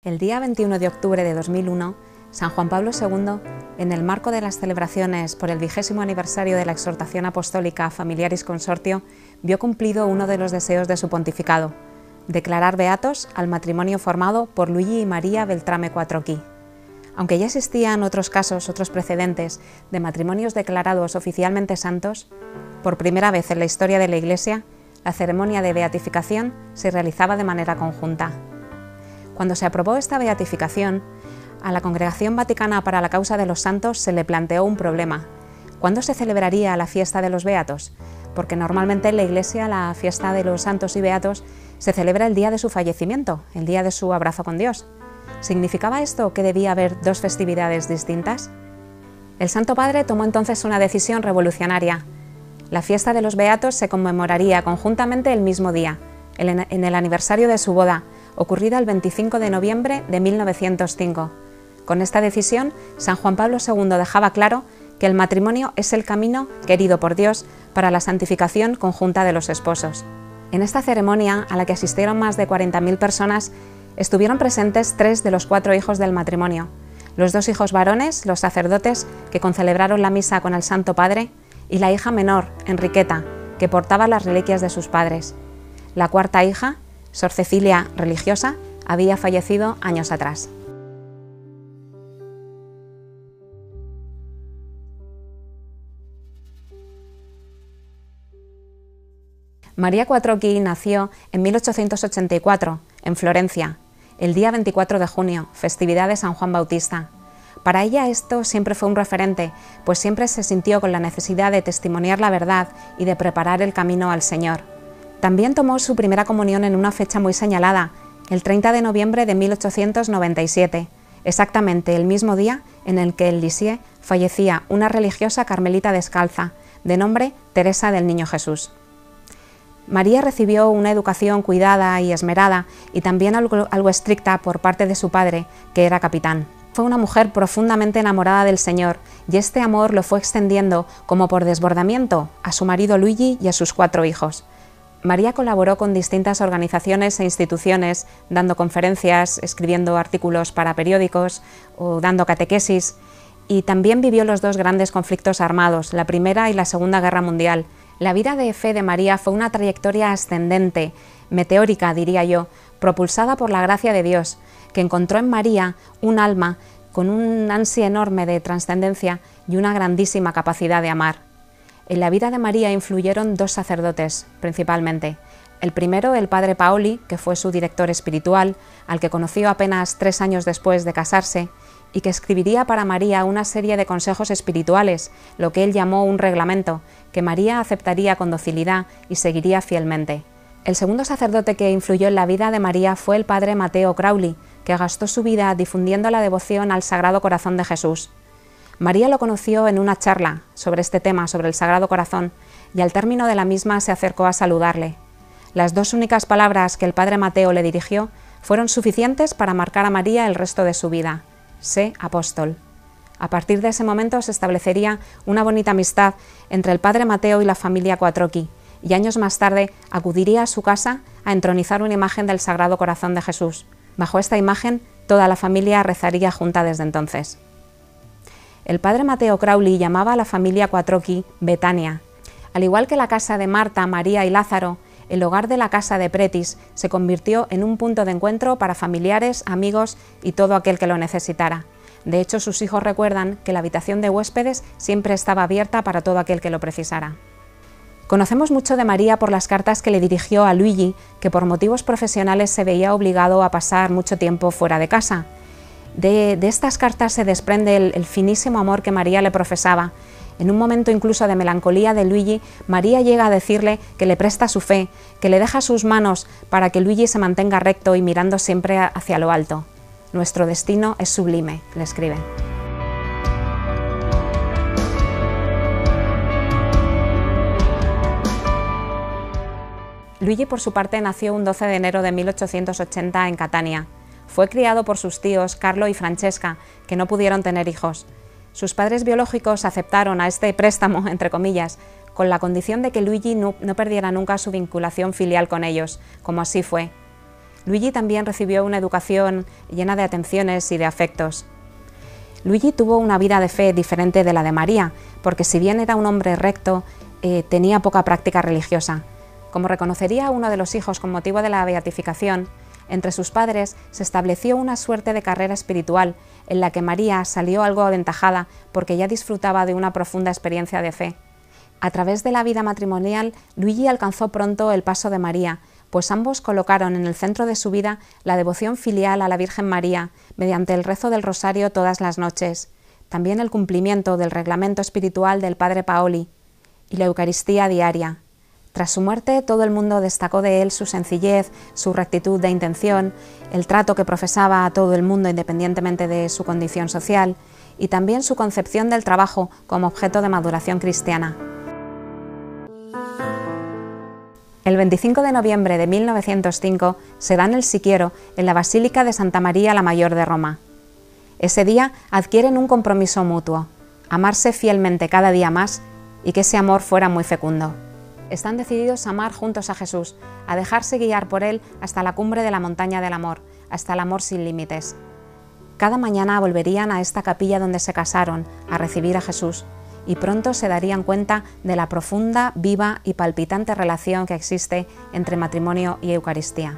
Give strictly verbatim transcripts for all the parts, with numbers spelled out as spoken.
El día veintiuno de octubre de dos mil uno, San Juan Pablo segundo, en el marco de las celebraciones por el vigésimo aniversario de la exhortación apostólica Familiaris Consortio, vio cumplido uno de los deseos de su pontificado: declarar beatos al matrimonio formado por Luigi y María Beltrame Quattrocchi. Aunque ya existían otros casos, otros precedentes de matrimonios declarados oficialmente santos, por primera vez en la historia de la Iglesia, la ceremonia de beatificación se realizaba de manera conjunta. Cuando se aprobó esta beatificación, a la Congregación Vaticana para la Causa de los Santos se le planteó un problema: ¿cuándo se celebraría la fiesta de los beatos? Porque normalmente en la Iglesia la fiesta de los santos y beatos se celebra el día de su fallecimiento, el día de su abrazo con Dios. ¿Significaba esto que debía haber dos festividades distintas? El Santo Padre tomó entonces una decisión revolucionaria. La fiesta de los beatos se conmemoraría conjuntamente el mismo día, en el aniversario de su boda, ocurrida el veinticinco de noviembre de mil novecientos cinco. Con esta decisión, San Juan Pablo segundo dejaba claro que el matrimonio es el camino querido por Dios para la santificación conjunta de los esposos. En esta ceremonia, a la que asistieron más de cuarenta mil personas, estuvieron presentes tres de los cuatro hijos del matrimonio: los dos hijos varones, los sacerdotes, que concelebraron la misa con el Santo Padre, y la hija menor, Enriqueta, que portaba las reliquias de sus padres. La cuarta hija, Sor Cecilia, religiosa, había fallecido años atrás. María Quattrocchi nació en mil ochocientos ochenta y cuatro, en Florencia, el día veinticuatro de junio, festividad de San Juan Bautista. Para ella esto siempre fue un referente, pues siempre se sintió con la necesidad de testimoniar la verdad y de preparar el camino al Señor. También tomó su primera comunión en una fecha muy señalada, el treinta de noviembre de mil ochocientos noventa y siete, exactamente el mismo día en el que en Lisieux fallecía una religiosa carmelita descalza, de nombre Teresa del Niño Jesús. María recibió una educación cuidada y esmerada, y también algo, algo estricta por parte de su padre, que era capitán. Fue una mujer profundamente enamorada del Señor, y este amor lo fue extendiendo, como por desbordamiento, a su marido Luigi y a sus cuatro hijos. María colaboró con distintas organizaciones e instituciones, dando conferencias, escribiendo artículos para periódicos o dando catequesis, y también vivió los dos grandes conflictos armados, la Primera y la Segunda Guerra Mundial. La vida de fe de María fue una trayectoria ascendente, meteórica diría yo, propulsada por la gracia de Dios, que encontró en María un alma con un ansia enorme de trascendencia y una grandísima capacidad de amar. En la vida de María influyeron dos sacerdotes, principalmente. El primero, el padre Paoli, que fue su director espiritual, al que conoció apenas tres años después de casarse, y que escribiría para María una serie de consejos espirituales, lo que él llamó un reglamento, que María aceptaría con docilidad y seguiría fielmente. El segundo sacerdote que influyó en la vida de María fue el padre Matteo Crauli, que gastó su vida difundiendo la devoción al Sagrado Corazón de Jesús. María lo conoció en una charla sobre este tema, sobre el Sagrado Corazón, y al término de la misma se acercó a saludarle. Las dos únicas palabras que el padre Mateo le dirigió fueron suficientes para marcar a María el resto de su vida: sé apóstol. A partir de ese momento se establecería una bonita amistad entre el padre Mateo y la familia Quattrocchi, y años más tarde acudiría a su casa a entronizar una imagen del Sagrado Corazón de Jesús. Bajo esta imagen, toda la familia rezaría junta desde entonces. El padre Matteo Crauli llamaba a la familia Quattrocchi Betania. Al igual que la casa de Marta, María y Lázaro, el hogar de la casa de Pretis se convirtió en un punto de encuentro para familiares, amigos y todo aquel que lo necesitara. De hecho, sus hijos recuerdan que la habitación de huéspedes siempre estaba abierta para todo aquel que lo precisara. Conocemos mucho de María por las cartas que le dirigió a Luigi, que por motivos profesionales se veía obligado a pasar mucho tiempo fuera de casa. De, de estas cartas se desprende el, el finísimo amor que María le profesaba. En un momento incluso de melancolía de Luigi, María llega a decirle que le presta su fe, que le deja sus manos para que Luigi se mantenga recto y mirando siempre hacia lo alto. Nuestro destino es sublime, le escribe. Luigi, por su parte, nació un doce de enero de mil ochocientos ochenta en Catania. Fue criado por sus tíos Carlo y Francesca, que no pudieron tener hijos. Sus padres biológicos aceptaron a este préstamo, entre comillas, con la condición de que Luigi no, no perdiera nunca su vinculación filial con ellos, como así fue. Luigi también recibió una educación llena de atenciones y de afectos. Luigi tuvo una vida de fe diferente de la de María, porque si bien era un hombre recto, eh, tenía poca práctica religiosa. Como reconocería uno de los hijos con motivo de la beatificación, entre sus padres se estableció una suerte de carrera espiritual en la que María salió algo aventajada porque ya disfrutaba de una profunda experiencia de fe. A través de la vida matrimonial, Luigi alcanzó pronto el paso de María, pues ambos colocaron en el centro de su vida la devoción filial a la Virgen María mediante el rezo del rosario todas las noches, también el cumplimiento del reglamento espiritual del Padre Paoli y la Eucaristía diaria. Tras su muerte, todo el mundo destacó de él su sencillez, su rectitud de intención, el trato que profesaba a todo el mundo independientemente de su condición social y también su concepción del trabajo como objeto de maduración cristiana. El veinticinco de noviembre de mil novecientos cinco se dan el Siquiero en la Basílica de Santa María la Mayor de Roma. Ese día adquieren un compromiso mutuo, amarse fielmente cada día más y que ese amor fuera muy fecundo. Están decididos a amar juntos a Jesús, a dejarse guiar por Él hasta la cumbre de la montaña del amor, hasta el amor sin límites. Cada mañana volverían a esta capilla donde se casaron, a recibir a Jesús, y pronto se darían cuenta de la profunda, viva y palpitante relación que existe entre matrimonio y Eucaristía.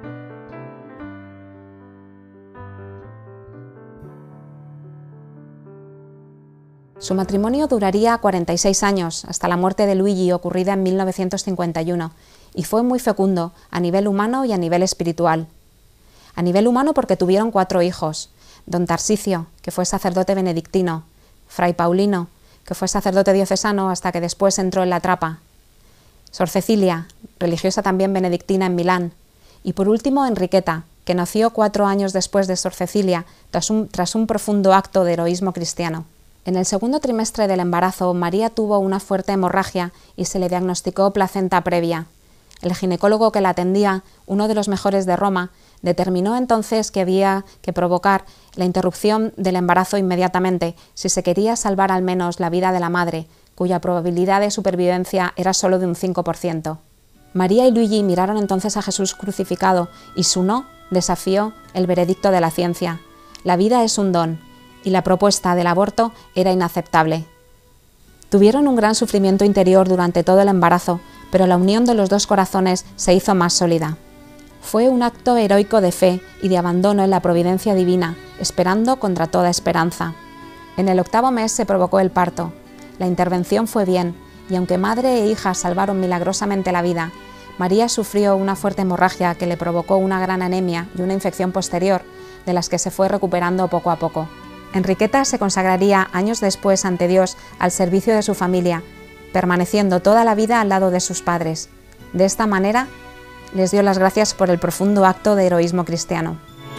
Su matrimonio duraría cuarenta y seis años, hasta la muerte de Luigi ocurrida en mil novecientos cincuenta y uno, y fue muy fecundo a nivel humano y a nivel espiritual. A nivel humano porque tuvieron cuatro hijos: don Tarsicio, que fue sacerdote benedictino; fray Paulino, que fue sacerdote diocesano hasta que después entró en la trapa; sor Cecilia, religiosa también benedictina en Milán; y por último Enriqueta, que nació cuatro años después de sor Cecilia, tras un, tras un profundo acto de heroísmo cristiano. En el segundo trimestre del embarazo, María tuvo una fuerte hemorragia y se le diagnosticó placenta previa. El ginecólogo que la atendía, uno de los mejores de Roma, determinó entonces que había que provocar la interrupción del embarazo inmediatamente si se quería salvar al menos la vida de la madre, cuya probabilidad de supervivencia era solo de un cinco por ciento. María y Luigi miraron entonces a Jesús crucificado y su no desafió el veredicto de la ciencia. La vida es un don, y la propuesta del aborto era inaceptable. Tuvieron un gran sufrimiento interior durante todo el embarazo, pero la unión de los dos corazones se hizo más sólida. Fue un acto heroico de fe y de abandono en la providencia divina, esperando contra toda esperanza. En el octavo mes se provocó el parto. La intervención fue bien, y aunque madre e hija salvaron milagrosamente la vida, María sufrió una fuerte hemorragia que le provocó una gran anemia y una infección posterior, de las que se fue recuperando poco a poco. Enriqueta se consagraría años después ante Dios al servicio de su familia, permaneciendo toda la vida al lado de sus padres. De esta manera, les dio las gracias por el profundo acto de heroísmo cristiano.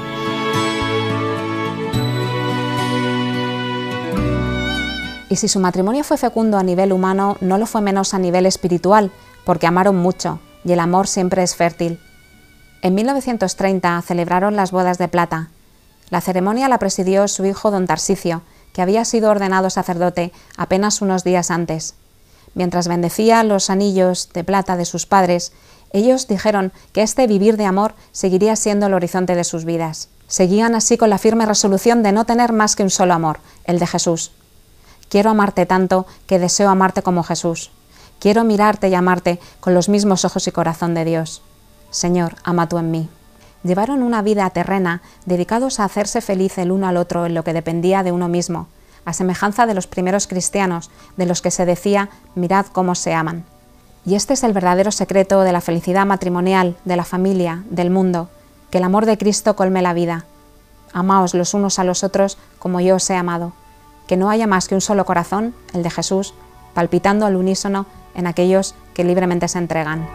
Y si su matrimonio fue fecundo a nivel humano, no lo fue menos a nivel espiritual, porque amaron mucho, y el amor siempre es fértil. En mil novecientos treinta celebraron las bodas de plata. La ceremonia la presidió su hijo don Tarsicio, que había sido ordenado sacerdote apenas unos días antes. Mientras bendecía los anillos de plata de sus padres, ellos dijeron que este vivir de amor seguiría siendo el horizonte de sus vidas. Seguían así con la firme resolución de no tener más que un solo amor, el de Jesús. Quiero amarte tanto que deseo amarte como Jesús. Quiero mirarte y amarte con los mismos ojos y corazón de Dios. Señor, ama tú en mí. Llevaron una vida terrena, dedicados a hacerse feliz el uno al otro en lo que dependía de uno mismo, a semejanza de los primeros cristianos, de los que se decía, mirad cómo se aman. Y este es el verdadero secreto de la felicidad matrimonial, de la familia, del mundo, que el amor de Cristo colme la vida. Amaos los unos a los otros como yo os he amado. Que no haya más que un solo corazón, el de Jesús, palpitando al unísono en aquellos que libremente se entregan.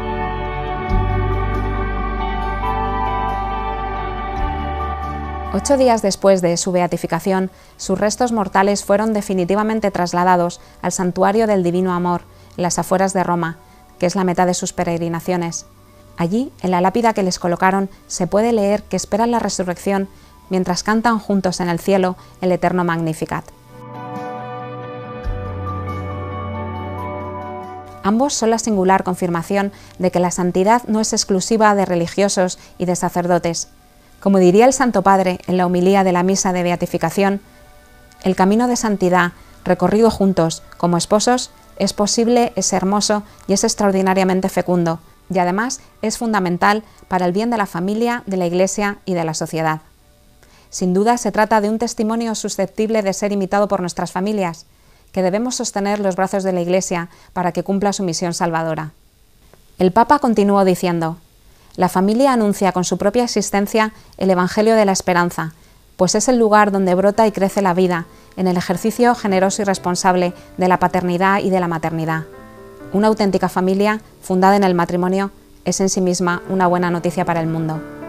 Ocho días después de su beatificación, sus restos mortales fueron definitivamente trasladados al Santuario del Divino Amor, en las afueras de Roma, que es la meta de sus peregrinaciones. Allí, en la lápida que les colocaron, se puede leer que esperan la resurrección mientras cantan juntos en el cielo el eterno Magnificat. Ambos son la singular confirmación de que la santidad no es exclusiva de religiosos y de sacerdotes. Como diría el Santo Padre en la homilía de la misa de beatificación, el camino de santidad, recorrido juntos como esposos, es posible, es hermoso y es extraordinariamente fecundo, y además es fundamental para el bien de la familia, de la Iglesia y de la sociedad. Sin duda se trata de un testimonio susceptible de ser imitado por nuestras familias, que debemos sostener los brazos de la Iglesia para que cumpla su misión salvadora. El Papa continuó diciendo: la familia anuncia con su propia existencia el Evangelio de la esperanza, pues es el lugar donde brota y crece la vida, en el ejercicio generoso y responsable de la paternidad y de la maternidad. Una auténtica familia, fundada en el matrimonio, es en sí misma una buena noticia para el mundo.